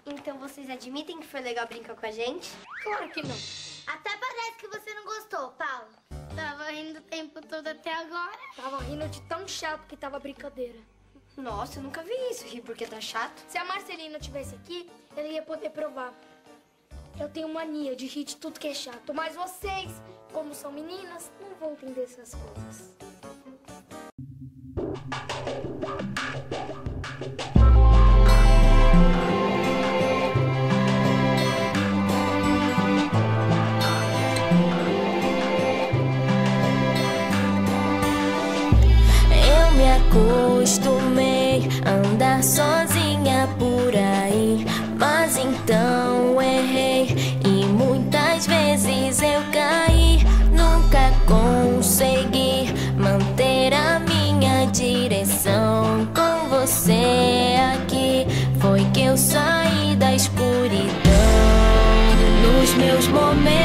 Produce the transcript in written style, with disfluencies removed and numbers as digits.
Então vocês admitem que foi legal brincar com a gente? Claro que não. Até parece que você não gostou, Paulo. Tava rindo o tempo todo até agora. Tava rindo de tão chato que tava a brincadeira. Nossa, eu nunca vi isso, rir porque tá chato. Se a Marcelina tivesse aqui, ele ia poder provar. Eu tenho mania de rir de tudo que é chato, mas vocês, como são meninas, não vão entender essas coisas. Eu me acostumei a andar sozinha por aí, mas então errei e muitas vezes eu caí. Nunca consegui manter a minha direção. Com você aqui foi que eu saí da escuridão. Nos meus momentos